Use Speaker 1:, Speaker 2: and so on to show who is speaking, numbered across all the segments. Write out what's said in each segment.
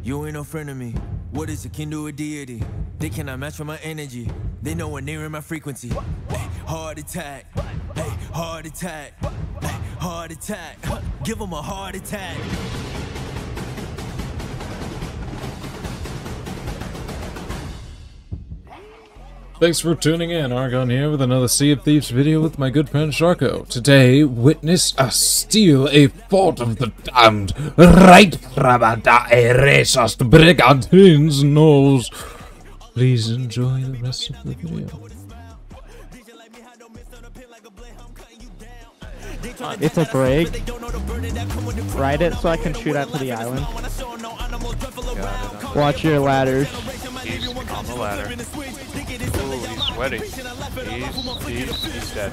Speaker 1: You ain't no friend of me. What is akin to a deity? They cannot match with my energy. They know when near in my frequency. Hey, heart attack. Hey, heart attack. Hey, heart attack. Give them a heart attack.
Speaker 2: Thanks for tuning in. Argon here with another Sea of Thieves video with my good friend Sharko. Today, witness us steal a fort of the damned right from a racist Brigantine's nose. Please enjoy the rest of the video.
Speaker 3: It's a break. Ride it so I can shoot out to the island. Watch your ladders.
Speaker 4: He's on the ladder. Ooh, he's sweaty. He's dead.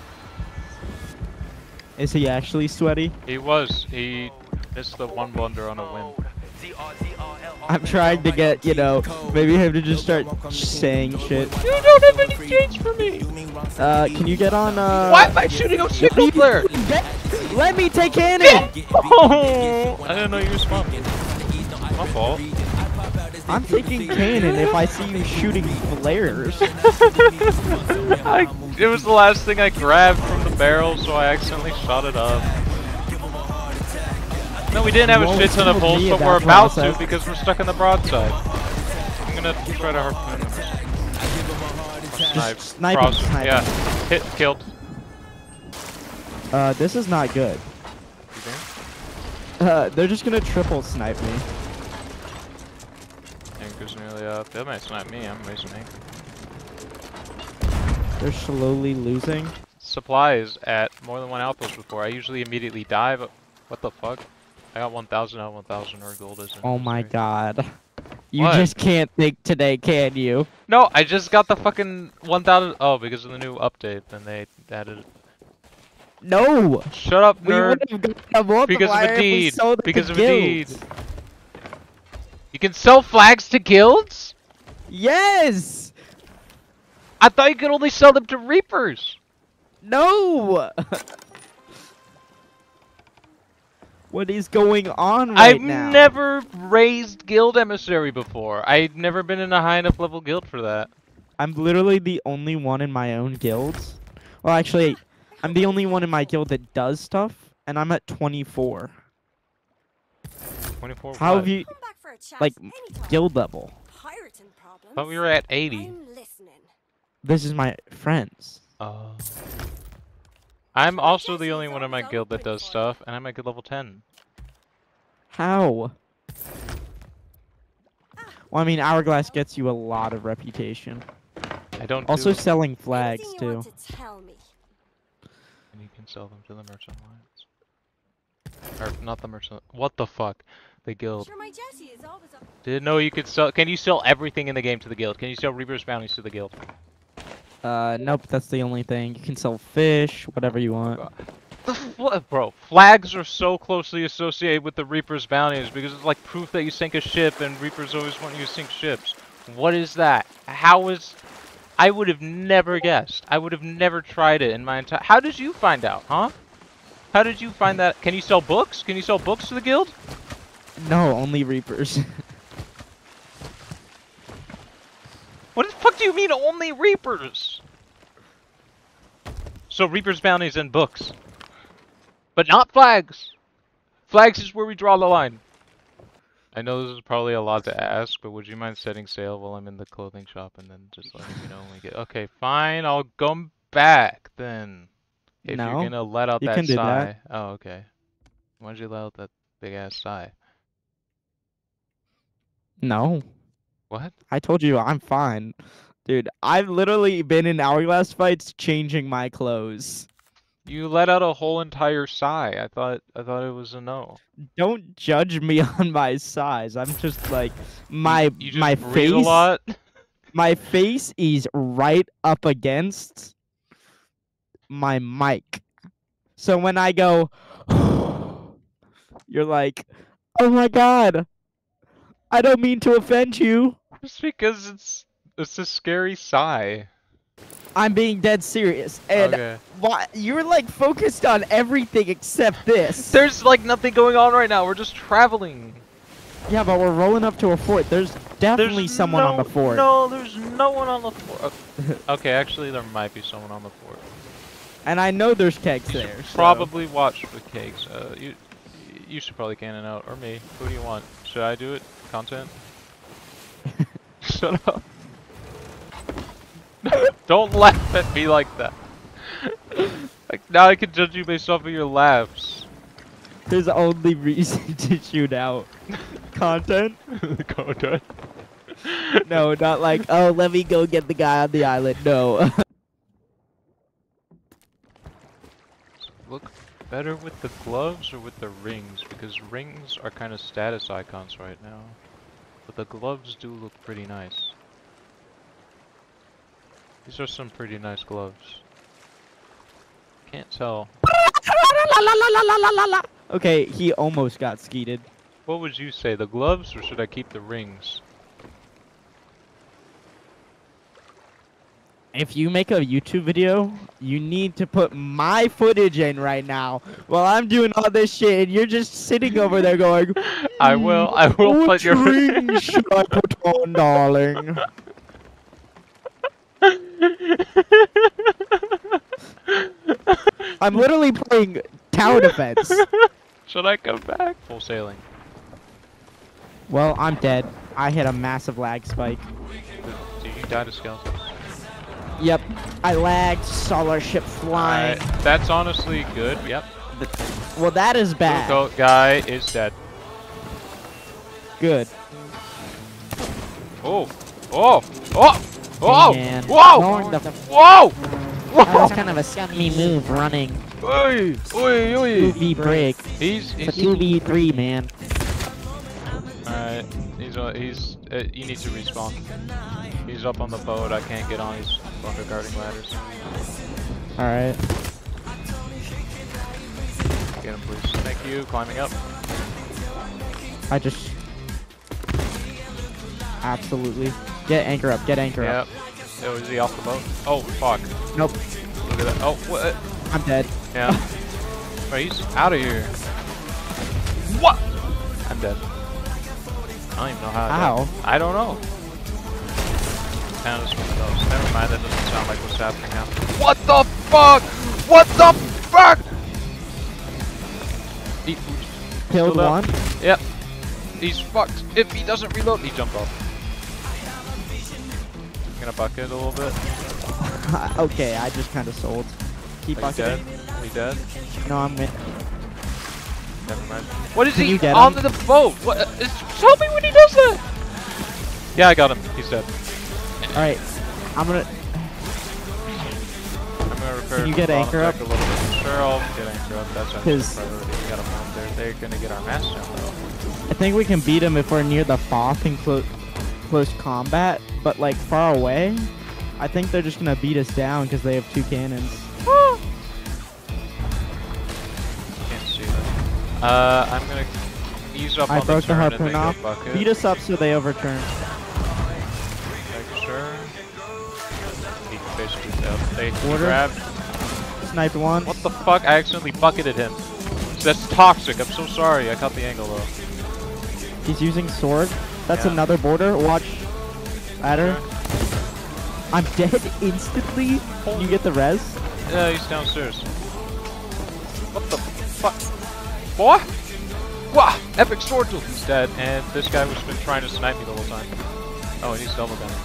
Speaker 3: Is he actually sweaty?
Speaker 4: He was. He missed the one blunder on a whim.
Speaker 3: I'm trying to get, you know, maybe him to just start saying shit.
Speaker 4: You don't have any gates for me!
Speaker 3: Can you get on,
Speaker 4: Why am I shooting a single player?
Speaker 3: Let me take cannon!
Speaker 4: Oh, I didn't know you were spawning. My fault.
Speaker 3: I'm taking cannon if I see you shooting flares.
Speaker 4: It was the last thing I grabbed from the barrel, so I accidentally shot it up. No, we didn't have a shit ton of holes, but we're about to because we're stuck in the broadside. I'm gonna try to harpoon him.
Speaker 3: Snipe.
Speaker 4: Yeah, hit, killed.
Speaker 3: This is not good.
Speaker 4: You think?
Speaker 3: They're just gonna triple snipe me.
Speaker 4: Anchor's nearly up. They might snipe me. I'm raising anchor.
Speaker 3: They're slowly losing.
Speaker 4: Supply is at more than one outpost before. I usually immediately die, but what the fuck? I got 1,000 out of 1,000 or gold isn't.
Speaker 3: Oh my god. You
Speaker 4: What?
Speaker 3: just can't think today, can you?
Speaker 4: No, I just got the fucking 1,000. Oh, because of the new update, then they added it.
Speaker 3: No!
Speaker 4: Shut up,
Speaker 3: We
Speaker 4: nerd.
Speaker 3: would have gotten a multiplier
Speaker 4: Because of a
Speaker 3: if we
Speaker 4: deed.
Speaker 3: sold it
Speaker 4: Because
Speaker 3: to
Speaker 4: of a deed.
Speaker 3: guilds.
Speaker 4: You can sell flags to guilds?
Speaker 3: Yes!
Speaker 4: I thought you could only sell them to reapers.
Speaker 3: No! What is going on right now?
Speaker 4: I've never raised guild emissary before. I've never been in a high enough level guild for that.
Speaker 3: I'm literally the only one in my own guild. Well, actually, I'm the only one in my guild that does stuff, and I'm at 24.
Speaker 4: 24.
Speaker 3: How
Speaker 4: what?
Speaker 3: have you, like, guild level?
Speaker 4: I thought we were at 80.
Speaker 3: This is my friends.
Speaker 4: I'm also the only one in my guild that does stuff, and I'm at good level 10.
Speaker 3: How? Well, I mean, Hourglass gets you a lot of reputation.
Speaker 4: I don't
Speaker 3: Also
Speaker 4: do
Speaker 3: selling flags, too.
Speaker 4: And you can sell them to the Merchant Alliance. Or, not the Merchant... What the fuck? The guild. Didn't know you could sell... Can you sell everything in the game to the guild? Can you sell Reaper's Bounties to the guild?
Speaker 3: Nope, that's the only thing. You can sell fish, whatever you want.
Speaker 4: Bro, flags are so closely associated with the Reaper's Bounties because it's like proof that you sink a ship and Reapers always want you to sink ships. What is that? How is... I would have never guessed. I would have never tried it in my entire... How did you find out, huh? How did you find that? Can you sell books? Can you sell books to the guild?
Speaker 3: No, only Reapers.
Speaker 4: What the fuck do you mean only Reapers? So Reaper's Bounties and books. But not flags. Flags is where we draw the line. I know this is probably a lot to ask, but would you mind setting sail while I'm in the clothing shop and then just letting me know when we get... Okay, fine, I'll come back then. If
Speaker 3: No,
Speaker 4: you're gonna let out
Speaker 3: you
Speaker 4: that
Speaker 3: can do
Speaker 4: sigh.
Speaker 3: that.
Speaker 4: Oh, okay. Why'd you let out that big ass sigh?
Speaker 3: No.
Speaker 4: What?
Speaker 3: I told you I'm fine. Dude, I've literally been in Hourglass fights changing my clothes.
Speaker 4: You let out a whole entire sigh. I thought it was a no.
Speaker 3: Don't judge me on my size. I'm just like my
Speaker 4: You just
Speaker 3: my
Speaker 4: breathe
Speaker 3: face.
Speaker 4: a lot.
Speaker 3: My face is right up against my mic. So when I go, you're like, "Oh my god. I don't mean to offend you."
Speaker 4: Just because it's a scary sigh.
Speaker 3: I'm being dead serious. And
Speaker 4: Okay.
Speaker 3: why you're like focused on everything except this.
Speaker 4: There's like nothing going on right now. We're just traveling.
Speaker 3: Yeah, but we're rolling up to a fort. There's definitely someone on the fort.
Speaker 4: No, there's no one on the fort. Okay, actually, there might be someone on the fort.
Speaker 3: And I know there's kegs there. So.
Speaker 4: Probably watch for kegs. You should probably cannon out, or me. Who do you want? Should I do it? Content? Shut up. Don't laugh at me like that. Like, now I can judge you based off of your laughs.
Speaker 3: There's only reason to shoot out. Content?
Speaker 4: Content?
Speaker 3: No, not like, oh, let me go get the guy on the island. No.
Speaker 4: Look better with the gloves or with the rings? Because rings are kind of status icons right now. But the gloves do look pretty nice. These are some pretty nice gloves. Can't tell.
Speaker 3: Okay, he almost got skeeted.
Speaker 4: What would you say, the gloves or should I keep the rings?
Speaker 3: If you make a YouTube video, you need to put my footage in right now while I'm doing all this shit and you're just sitting over there going,
Speaker 4: I will put your
Speaker 3: ring should I put on, darling? I'm literally playing tower defense.
Speaker 4: Should I come back? Full sailing.
Speaker 3: Well, I'm dead. I hit a massive lag spike.
Speaker 4: Did you die to skeletons?
Speaker 3: Yep, I lagged, saw our ship flying.
Speaker 4: That's honestly good, yep.
Speaker 3: Well, that is bad.
Speaker 4: Blue coat guy is dead.
Speaker 3: Good.
Speaker 4: Oh! Oh! Oh! Oh!
Speaker 3: Man.
Speaker 4: Whoa!
Speaker 3: Whoa!
Speaker 4: Whoa!
Speaker 3: That was kind of a scummy move running.
Speaker 4: Oi! Oi! Oi!
Speaker 3: 2v break.
Speaker 4: He's
Speaker 3: It's a 2v3, man.
Speaker 4: Alright, you need to respawn. He's up on the boat, I can't get on, he's bunker guarding ladders.
Speaker 3: Alright.
Speaker 4: Get him please. Thank you, climbing up.
Speaker 3: I just... Absolutely. Get anchor up, get anchor up.
Speaker 4: Yep. Oh, is he off the boat? Oh, fuck.
Speaker 3: Nope.
Speaker 4: Look at that. Oh, what?
Speaker 3: I'm dead.
Speaker 4: Yeah. Oh, he's out of here. What? I'm dead. I don't even know how.
Speaker 3: How?
Speaker 4: I don't know. Found us one of those. Never mind, that doesn't sound like what's happening now. What the fuck? What the fuck? He
Speaker 3: Killed one?
Speaker 4: Yep. He's fucked. If he doesn't reload, he jumped off. I'm gonna bucket a little bit.
Speaker 3: Okay, I just kind of sold. Keep
Speaker 4: Are you dead?
Speaker 3: bucketing.
Speaker 4: Are you dead?
Speaker 3: No, I'm in.
Speaker 4: Never mind. What is
Speaker 3: Can
Speaker 4: he
Speaker 3: you get
Speaker 4: on
Speaker 3: him?
Speaker 4: the boat? What? Tell me when he does that. Yeah, I got him. He's dead.
Speaker 3: Alright, I'm gonna
Speaker 4: repair.
Speaker 3: Can you get anchor up?
Speaker 4: A little bit. Sure, I'll get anchor up. That's our
Speaker 3: Cause
Speaker 4: priority. We got a bomb there. They're gonna get our mast down though.
Speaker 3: I think we can beat them if we're near the Foth in close combat, but like far away, I think they're just gonna beat us down because they have 2 cannons.
Speaker 4: Can't see that. I'm gonna ease up
Speaker 3: I
Speaker 4: on
Speaker 3: broke
Speaker 4: the
Speaker 3: the
Speaker 4: turn and
Speaker 3: harpoon
Speaker 4: then
Speaker 3: off.
Speaker 4: go bucket.
Speaker 3: Beat us up so they overturn.
Speaker 4: Make sure. He basically failed. They
Speaker 3: Order.
Speaker 4: grabbed.
Speaker 3: Sniped one.
Speaker 4: What the fuck? I accidentally bucketed him. That's toxic. I'm so sorry. I caught the angle though.
Speaker 3: He's using sword. That's
Speaker 4: Yeah.
Speaker 3: another border. Watch. Ladder.
Speaker 4: Okay.
Speaker 3: I'm dead instantly. Can you get the res?
Speaker 4: Yeah, he's downstairs. What the fuck? Boy? Wah! Epic sword duel! He's dead, and this guy was been trying to snipe me the whole time. Oh, and he's double gunning.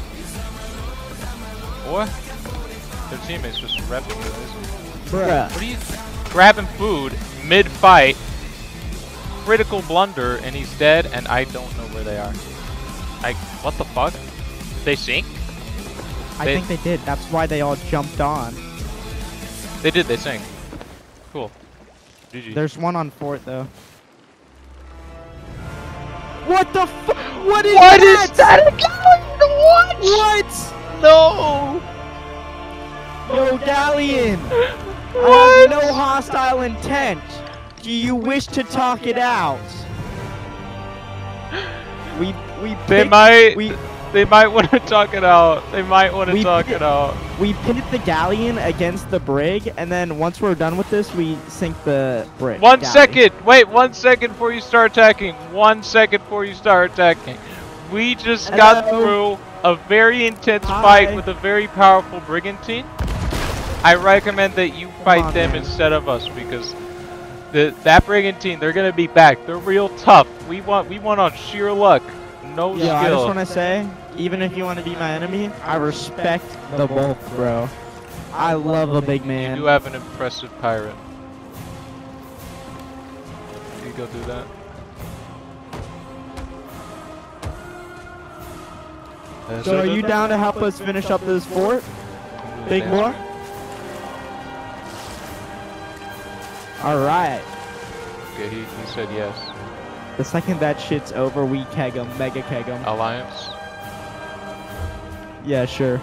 Speaker 4: Boy? Their teammates just repping you, isn't it?
Speaker 3: Bruh.
Speaker 4: What are you grabbing food mid-fight? Critical blunder, and he's dead, and I don't know where they are. What the fuck? They sink?
Speaker 3: I think they did. That's why they all jumped on.
Speaker 4: They did, they sank. Cool. GG.
Speaker 3: There's one on fort though. What the fuck? What is
Speaker 4: What
Speaker 3: that?
Speaker 4: is that? What?
Speaker 3: What?
Speaker 4: No!
Speaker 3: Yo, galleon! I
Speaker 4: What?
Speaker 3: have no hostile intent. Do you wish to talk it out? We
Speaker 4: They
Speaker 3: picked-
Speaker 4: might.
Speaker 3: we
Speaker 4: They might want to talk it out. They might want to talk it out.
Speaker 3: We pit the galleon against the brig, and then once we're done with this, we sink the brig.
Speaker 4: One second. Wait, 1 second before you start attacking. 1 second before you start attacking. We just got through a very intense fight with a very powerful Brigantine. I recommend that you fight them instead of us because that Brigantine, they're gonna be back. They're real tough. We won on sheer luck. No skill.
Speaker 3: I just want to say, even if you want to be my enemy, I respect the both, bro. I love a big man.
Speaker 4: You do have an impressive pirate. Can you go do that?
Speaker 3: So are you down to help us finish up this fort? Big boy? Alright.
Speaker 4: Okay, he said yes.
Speaker 3: The second that shit's over, we keg him, mega keg him.
Speaker 4: Alliance?
Speaker 3: Yeah, sure.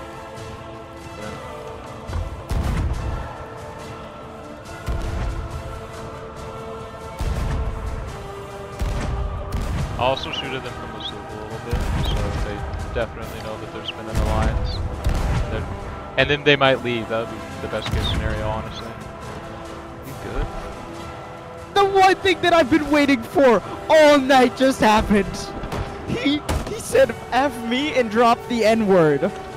Speaker 4: Also shoot at them from the sloop a little bit, so they definitely know that there's been an alliance. And then they might leave. That would be the best case scenario, honestly. You good?
Speaker 3: The one thing that I've been waiting for all night just happened. He said F me and dropped the N-word.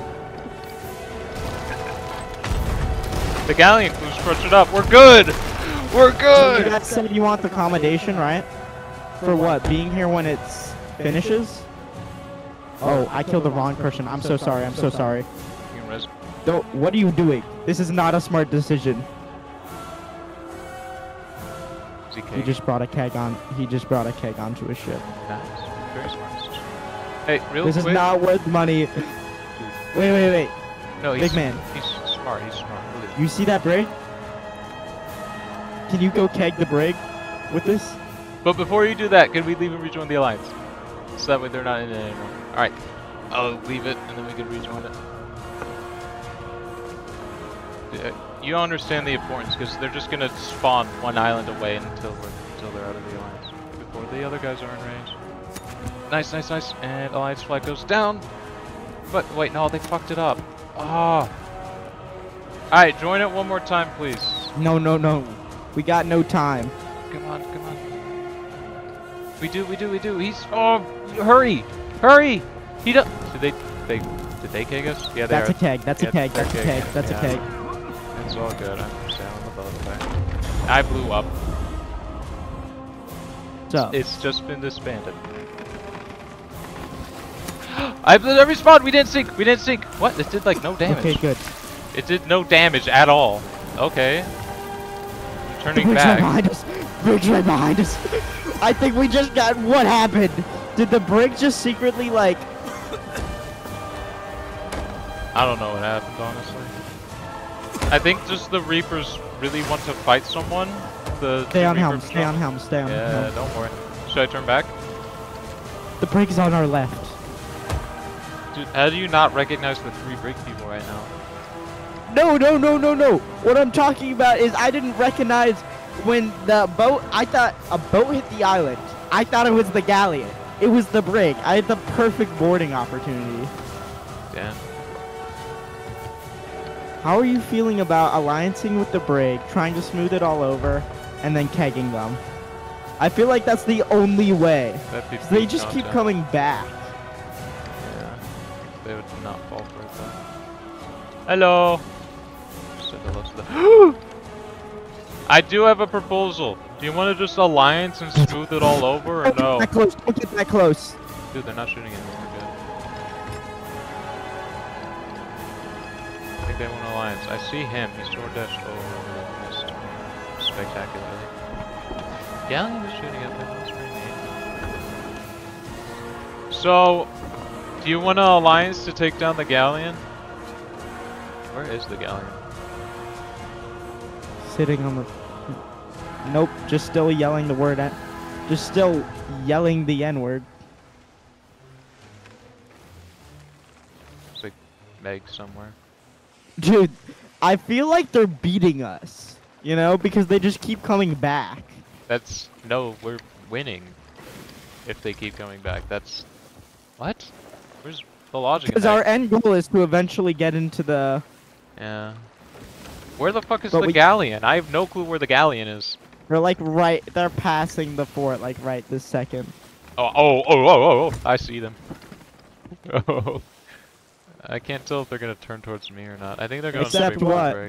Speaker 4: The galleon crew's crushed it up. We're good! We're good!
Speaker 3: You guys said you want the accommodation, right? For what? Being here when it finishes? Oh, I killed the wrong person. I'm so sorry. I'm so sorry.
Speaker 4: You can res
Speaker 3: Don't, what are you doing? This is not a smart decision. He just brought a keg on. He just brought a keg onto his ship.
Speaker 4: Nice. Very smart decision. Hey, real quick.
Speaker 3: This is not worth money. Wait.
Speaker 4: No,
Speaker 3: big man.
Speaker 4: He's smart. He's smart. Really.
Speaker 3: You see that brig? Can you go keg the brig with this?
Speaker 4: But before you do that, can we leave and rejoin the alliance? So that way they're not in it anymore. All right. I'll leave it, and then we can rejoin it. You don't understand the importance because they're just gonna spawn one island away until they're out of the alliance before the other guys are in range. Nice. And alliance flag goes down. But wait, no, they fucked it up. Ah. All right, join it one more time, please.
Speaker 3: No. We got no time.
Speaker 4: Come on. We do. He's hurry. He does. Did they keg us? Yeah,
Speaker 3: That's a keg. That's a keg. That's a keg.
Speaker 4: It's all good. I'm sailing the boat away. I blew up.
Speaker 3: So
Speaker 4: it's just been disbanded. I respawned. We didn't sink. What? It did like no damage.
Speaker 3: Okay, good.
Speaker 4: It did no damage at all. Okay. Turning back.
Speaker 3: Brig's right behind us. I think we just got. What happened? Did the brig just secretly like?
Speaker 4: I don't know what happened, honestly. I think just the Reapers really want to fight someone.
Speaker 3: Stay on helm.
Speaker 4: Yeah, don't worry. Should I turn back?
Speaker 3: The brig's on our left.
Speaker 4: Dude, how do you not recognize the 3 brig people right now?
Speaker 3: No. What I'm talking about is I didn't recognize when the boat. I thought a boat hit the island. I thought it was the galleon. It was the brig. I had the perfect boarding opportunity.
Speaker 4: Damn.
Speaker 3: How are you feeling about alliancing with the brig, trying to smooth it all over, and then kegging them? I feel like that's the only way. They just keep coming back.
Speaker 4: Yeah, they would not fall for it though. Hello. Just said hello to the I do have a proposal. Do you want to just alliance and smooth it all over, or no?
Speaker 3: Don't get that close.
Speaker 4: Dude, they're not shooting anymore. We're good. I think they want alliance. I see him. He's sword dashed. Oh, missed spectacularly. Galleon is shooting at them. That's pretty neat. So, do you want an alliance to take down the galleon? Where is the galleon?
Speaker 3: Sitting on the. Nope, just still yelling the word at. Just still yelling the N-word.
Speaker 4: It's like Meg somewhere.
Speaker 3: Dude, I feel like they're beating us. You know, because they just keep coming back.
Speaker 4: No, we're winning. If they keep coming back, that's... What? Where's the logic in
Speaker 3: Because
Speaker 4: that.
Speaker 3: our end goal is to eventually get into the...
Speaker 4: Yeah. Where the fuck is
Speaker 3: But
Speaker 4: the
Speaker 3: we-
Speaker 4: galleon? I have no clue where the galleon is.
Speaker 3: They're like right... They're passing the fort like right this second.
Speaker 4: Oh, I see them. Oh. I can't tell if they're gonna turn towards me or not. I think they're going
Speaker 3: Except
Speaker 4: straight for
Speaker 3: what?
Speaker 4: the brig.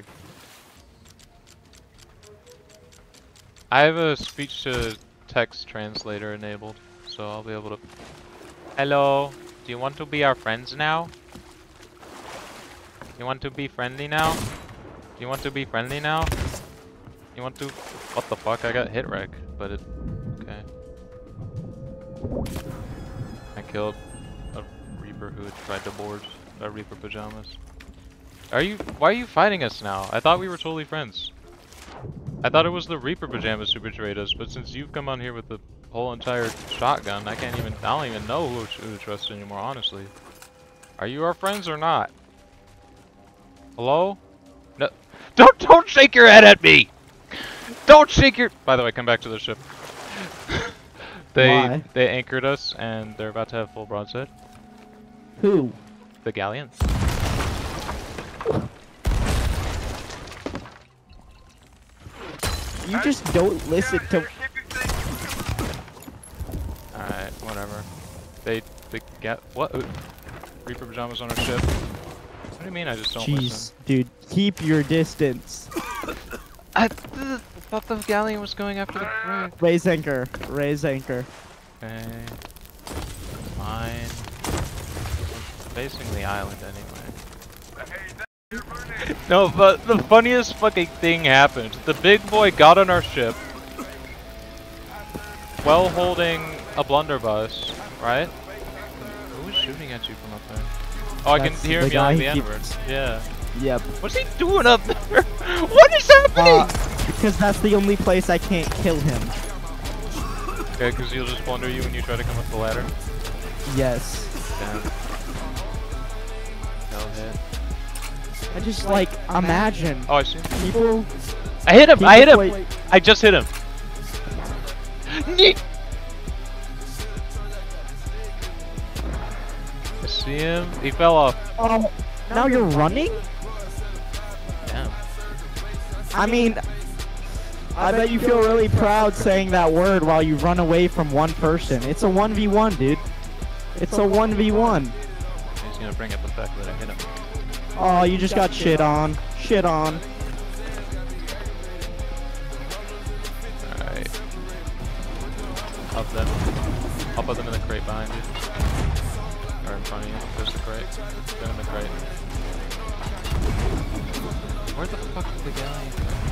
Speaker 4: I have a speech to text translator enabled, so I'll be able to... Hello, do you want to be our friends now? You want to be friendly now? You want to be friendly now? You want to... What the fuck? I got hit wreck, but it... Okay. I killed a Reaper who had tried to board a Reaper pajamas. Why are you fighting us now? I thought we were totally friends. I thought it was the Reaper pajamas who betrayed us, but since you've come on here with the whole entire shotgun, I don't even know who to trust anymore, honestly. Are you our friends or not? Hello? No. Don't shake your head at me! Don't shake your... By the way, come back to the ship.
Speaker 3: Why?
Speaker 4: They anchored us, and they're about to have full broadside.
Speaker 3: Who?
Speaker 4: The galleon.
Speaker 3: You just don't listen to...
Speaker 4: Alright, whatever. They get... What? Reaper pajamas on our ship. What do you mean I just don't
Speaker 3: Jeez,
Speaker 4: listen?
Speaker 3: dude, keep your distance.
Speaker 4: I thought the galleon was going after the brig.
Speaker 3: Raise anchor. Raise anchor.
Speaker 4: Okay. Fine. Facing the island anyway. No, but the funniest fucking thing happened. The big boy got on our ship while holding a blunderbuss, right? Who was shooting at you from up there? Oh, I can
Speaker 3: That's
Speaker 4: hear
Speaker 3: the
Speaker 4: him yelling
Speaker 3: guy
Speaker 4: the
Speaker 3: who
Speaker 4: N-word.
Speaker 3: keeps-
Speaker 4: Yeah.
Speaker 3: Yep.
Speaker 4: What's he doing up there? What is happening?
Speaker 3: Because that's the only place I can't kill him.
Speaker 4: Okay, because he'll just blunder you when you try to come up the ladder.
Speaker 3: Yes.
Speaker 4: Damn. Hell hit.
Speaker 3: I just like imagine
Speaker 4: Oh, I see.
Speaker 3: people.
Speaker 4: I hit him! I hit him!
Speaker 3: Wait.
Speaker 4: I just hit him! Neat! I see him. He fell off.
Speaker 3: Oh, now you're running?
Speaker 4: Damn.
Speaker 3: I mean, I bet you feel really proud saying that word while you run away from one person. It's a 1v1, dude. It's a 1v1.
Speaker 4: He's gonna bring up the fact that I hit him.
Speaker 3: Oh, you just got shit on. Shit on.
Speaker 4: Alright. Up them. I'll put them in the crate behind you. Or in front of you. There's the crate. They're in the crate. Where the fuck is the galleon?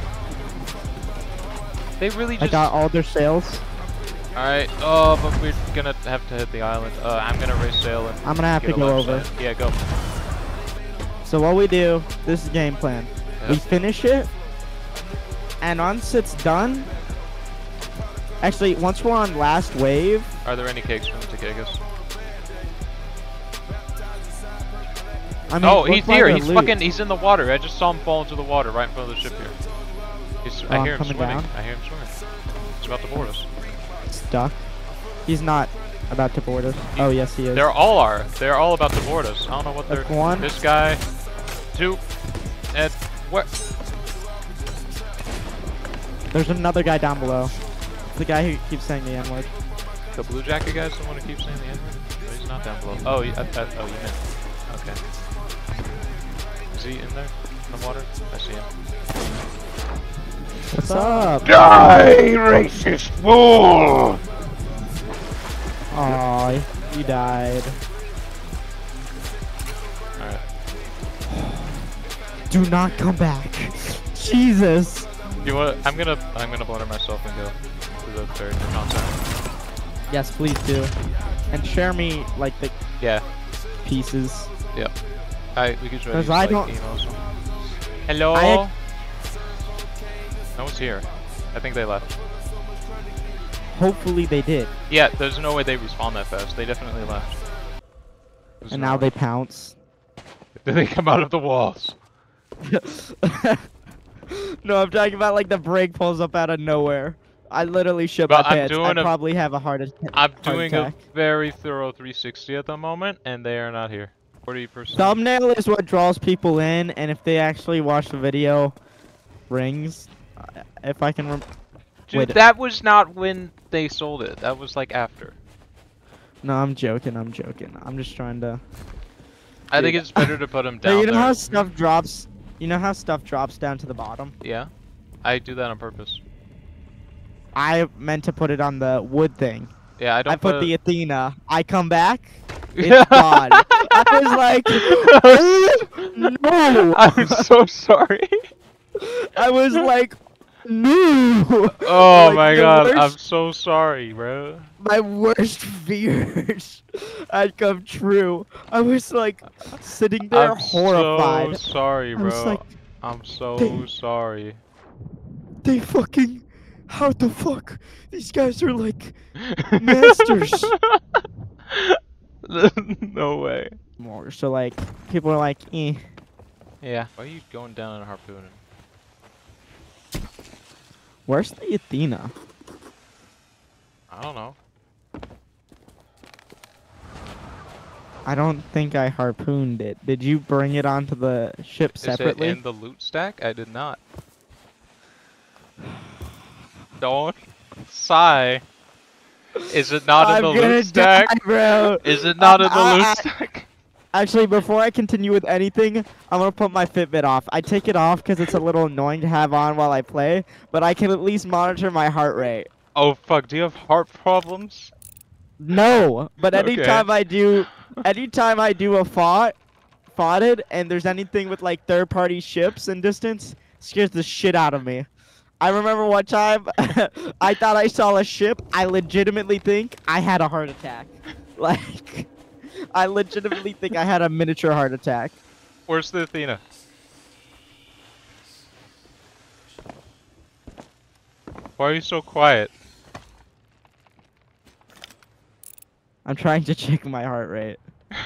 Speaker 4: They really
Speaker 3: I
Speaker 4: just...
Speaker 3: got all their sails.
Speaker 4: Alright, oh, but we're gonna have to hit the island. I'm gonna raise sail and
Speaker 3: I'm gonna have
Speaker 4: get
Speaker 3: to
Speaker 4: a
Speaker 3: go
Speaker 4: left
Speaker 3: over.
Speaker 4: side. Yeah, go.
Speaker 3: So what we do, this is game plan. We
Speaker 4: Yep.
Speaker 3: finish it, and once it's done, actually, once we're on last wave,
Speaker 4: Are there any cakes for them to cake us?
Speaker 3: I mean,
Speaker 4: Oh,
Speaker 3: look
Speaker 4: he's
Speaker 3: by
Speaker 4: here.
Speaker 3: the
Speaker 4: He's
Speaker 3: loot.
Speaker 4: fucking. He's in the water. I just saw him fall into the water right in front of the ship here. I hear him
Speaker 3: coming
Speaker 4: swimming.
Speaker 3: down.
Speaker 4: I hear him swimming. He's about to board us.
Speaker 3: Stuck. He's not about to board us. Oh yes, he is.
Speaker 4: They're all about to board us. I don't know what they're.
Speaker 3: That's one.
Speaker 4: This guy, two, and what?
Speaker 3: There's another guy down below. The guy who keeps saying the N-word.
Speaker 4: The blue jacket guy. Someone who keeps saying the N-word. No, he's not down below. Oh, oh, you meant. Okay. Is he in there? In the water? I see him.
Speaker 3: What's up?
Speaker 4: Die, racist fool!
Speaker 3: Aw, you died.
Speaker 4: Alright.
Speaker 3: Do not come back. Jesus.
Speaker 4: You want? I'm gonna blunder myself and go to the ferry for contact.
Speaker 3: Yes, please do. And share me like the
Speaker 4: Yeah.
Speaker 3: pieces.
Speaker 4: Yep. We could try to
Speaker 3: 'Cause
Speaker 4: use,
Speaker 3: I
Speaker 4: like,
Speaker 3: don't-
Speaker 4: emails. Hello?
Speaker 3: I-
Speaker 4: No one's here. I think they left.
Speaker 3: Hopefully they did.
Speaker 4: Yeah, there's no way they respawn that fast. They definitely left. There's
Speaker 3: And
Speaker 4: no
Speaker 3: now
Speaker 4: way.
Speaker 3: they pounce.
Speaker 4: Did they come out of the walls?
Speaker 3: No, I'm talking about like the brig pulls up out of nowhere. I literally shit
Speaker 4: But
Speaker 3: my
Speaker 4: I'm
Speaker 3: pants.
Speaker 4: doing
Speaker 3: I'd
Speaker 4: a-
Speaker 3: probably have a heart attack.
Speaker 4: I'm doing a
Speaker 3: attack.
Speaker 4: very thorough 360 at the moment, and they are not here. 40%.
Speaker 3: Thumbnail is what draws people in, and if they actually watch the video, rings. If I can
Speaker 4: Dude,
Speaker 3: wait.
Speaker 4: that was not when they sold it. That was like after.
Speaker 3: No, I'm joking. I'm joking. I'm just trying to.
Speaker 4: I think it's better to put them
Speaker 3: Hey,
Speaker 4: down
Speaker 3: you know
Speaker 4: there.
Speaker 3: how stuff drops? You know how stuff drops down to the bottom?
Speaker 4: Yeah, I do that on purpose.
Speaker 3: I meant to put it on the wood thing.
Speaker 4: Yeah, I don't
Speaker 3: I put the
Speaker 4: it...
Speaker 3: Athena. I come back. It's gone. I was like, no.
Speaker 4: I'm so sorry.
Speaker 3: I was like, no.
Speaker 4: Oh
Speaker 3: Like,
Speaker 4: my
Speaker 3: the
Speaker 4: god,
Speaker 3: worst-
Speaker 4: I'm so sorry, bro.
Speaker 3: My worst fears had come true. I was like sitting there
Speaker 4: I'm
Speaker 3: horrified.
Speaker 4: so sorry,
Speaker 3: I was
Speaker 4: bro.
Speaker 3: like,
Speaker 4: I'm so
Speaker 3: they-
Speaker 4: sorry.
Speaker 3: They fucking, how the fuck? These guys are like masters.
Speaker 4: No way.
Speaker 3: More so like people are like, eh.
Speaker 4: Yeah. Why are you going down and harpooning?
Speaker 3: Where's the Athena?
Speaker 4: I don't know.
Speaker 3: I don't think I harpooned it. Did you bring it onto the ship separately?
Speaker 4: Is it in the loot stack? I did not. Don't sigh. Is it not in
Speaker 3: I'm
Speaker 4: the
Speaker 3: gonna
Speaker 4: loot stack?
Speaker 3: die, bro.
Speaker 4: Is it not in the loot
Speaker 3: I-
Speaker 4: stack?
Speaker 3: Actually, before I continue with anything, I'm gonna put my Fitbit off. I take it off because it's a little annoying to have on while I play, but I can at least monitor my heart rate.
Speaker 4: Oh fuck, do you have heart problems?
Speaker 3: No, but
Speaker 4: Okay.
Speaker 3: anytime I do a FOTD, and there's anything with like third-party ships and distance, scares the shit out of me. I remember one time, I thought I saw a ship. I legitimately think I had a heart attack. Like, I legitimately think I had a miniature heart attack.
Speaker 4: Where's the Athena? Why are you so quiet?
Speaker 3: I'm trying to check my heart rate.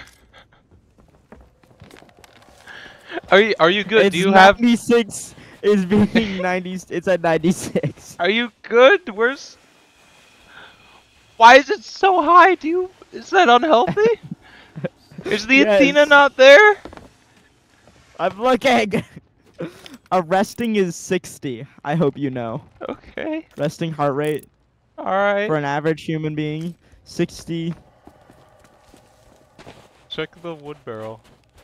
Speaker 4: Are you good?
Speaker 3: It's
Speaker 4: Do you have
Speaker 3: 96 is being 90. It's at 96.
Speaker 4: Are you good? Where's Why is it so high? Is that unhealthy? Is the Athena
Speaker 3: Yes.
Speaker 4: not there?
Speaker 3: I'm looking. A resting is 60. I hope you know.
Speaker 4: Okay.
Speaker 3: Resting heart rate
Speaker 4: Alright.
Speaker 3: for an average human being, 60.
Speaker 4: Check the wood barrel.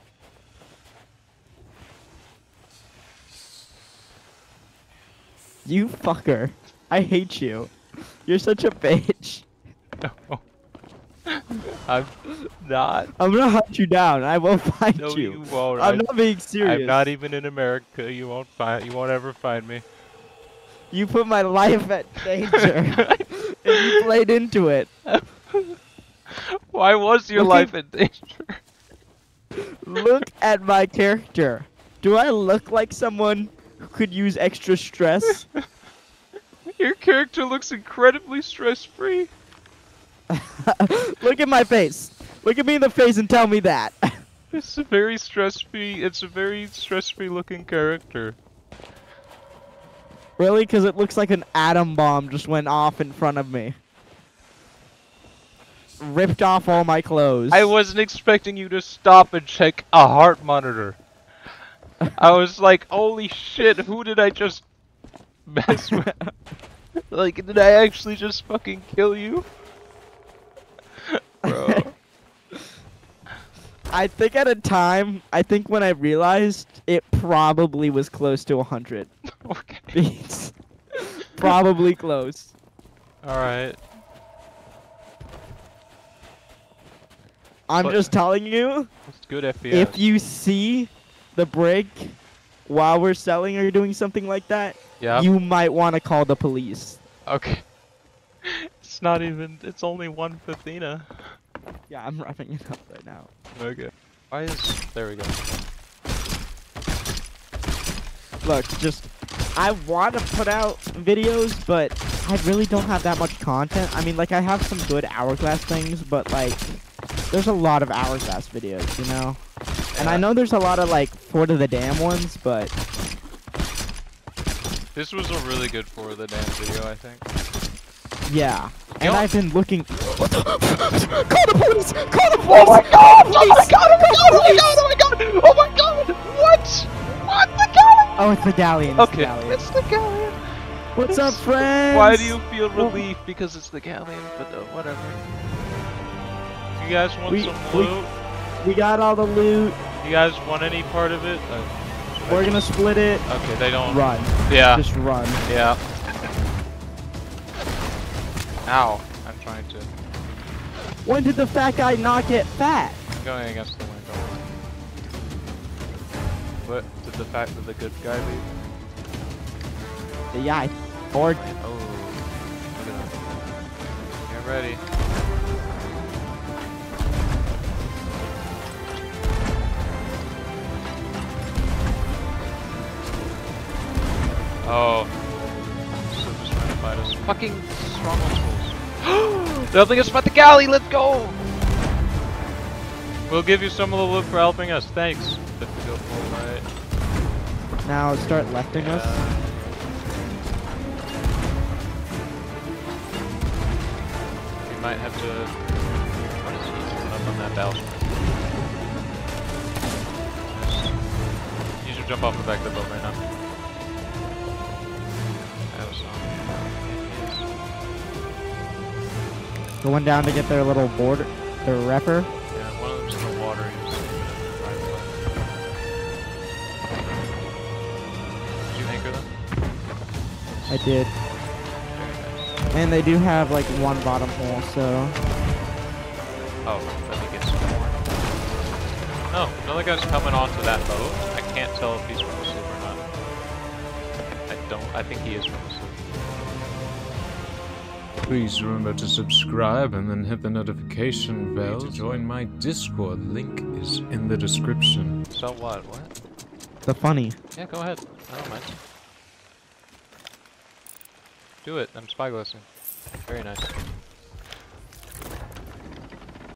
Speaker 3: You fucker. I hate you. You're such a bitch.
Speaker 4: No. I'm not.
Speaker 3: I'm gonna hunt you down. I will find
Speaker 4: No,
Speaker 3: you.
Speaker 4: you won't.
Speaker 3: I'm not being serious.
Speaker 4: I'm not even in America. You won't ever find me.
Speaker 3: You put my life at danger. and you played into it.
Speaker 4: Why was your
Speaker 3: Look
Speaker 4: life
Speaker 3: at-
Speaker 4: in danger?
Speaker 3: Look at my character. Do I look like someone who could use extra stress?
Speaker 4: Your character looks incredibly stress-free.
Speaker 3: Look at my face. Look at me in the face and tell me that.
Speaker 4: It's a very stress-free looking character.
Speaker 3: Really? Because it looks like an atom bomb just went off in front of me. Ripped off all my clothes.
Speaker 4: I wasn't expecting you to stop and check a heart monitor. I was like, holy shit, who did I just mess with? Like, did I actually just fucking kill you? Bro.
Speaker 3: I think at a time, when I realized it probably was close to 100
Speaker 4: Okay.
Speaker 3: beats. Probably close.
Speaker 4: Alright.
Speaker 3: I'm
Speaker 4: But-
Speaker 3: just telling you,
Speaker 4: It's good FPS.
Speaker 3: if you see the brig while we're selling or doing something like that,
Speaker 4: Yeah.
Speaker 3: you might want to call the police.
Speaker 4: Okay. It's not even. It's only one Athena.
Speaker 3: Yeah, I'm wrapping it up right now.
Speaker 4: Okay. Why is. There we go.
Speaker 3: Look, I want to put out videos, but I really don't have that much content. I mean, like, I have some good Hourglass things, but, like, there's a lot of Hourglass videos, you know? And I
Speaker 4: Yeah.
Speaker 3: know there's a lot of, like, Fort of the Dam ones, but...
Speaker 4: This was a really good For the Dam video, I think.
Speaker 3: Yeah.
Speaker 4: You
Speaker 3: And
Speaker 4: know-
Speaker 3: I've been looking... What the? Call the police! Call the police!
Speaker 4: Oh my god! Oh
Speaker 3: Police!
Speaker 4: my god! Oh my
Speaker 3: Call
Speaker 4: god! Oh
Speaker 3: the
Speaker 4: my god! Oh my god! Oh my god! What? What? The galleon?
Speaker 3: Oh, it's the galleon. It's the
Speaker 4: Okay,
Speaker 3: galleon.
Speaker 4: it's the galleon.
Speaker 3: What's up, friends?
Speaker 4: Why do you feel relief? Because it's the galleon, but whatever. You guys want some loot?
Speaker 3: We got all the loot.
Speaker 4: You guys want any part of it?
Speaker 3: We're gonna split it.
Speaker 4: Okay, they don't.
Speaker 3: Run.
Speaker 4: Yeah.
Speaker 3: Just run.
Speaker 4: Yeah. Ow. I'm trying to.
Speaker 3: When did the fat guy not get fat?
Speaker 4: I'm going against the window. What? Did the fact that the good guy leave?
Speaker 3: Yeah, or
Speaker 4: Oh. Look at that. Get ready. Oh. So just trying to fight us. Fucking stronghold tools. They're helping us fight the galley, let's go! We'll give you some of the loot for helping us, thanks. If we go full right.
Speaker 3: now start lefting us.
Speaker 4: We might have to put up on that balcony. You should jump off the back of the boat right now. That was
Speaker 3: Going down to get their little board, their repper.
Speaker 4: yeah, one of them's in the water. He was right away. Did you anchor them?
Speaker 3: I did.
Speaker 4: Very nice.
Speaker 3: And they do have like one bottom hole, so.
Speaker 4: Oh, let me get some more. Oh, another guy's coming onto that boat. I can't tell if he's from the sloop or not. I think he is from the sloop.
Speaker 2: Please remember to subscribe and then hit the notification bell to join my Discord. Link is in the description.
Speaker 4: So what? What?
Speaker 3: The funny.
Speaker 4: Yeah, go ahead. I don't mind. Do it. I'm spyglassing. Very nice.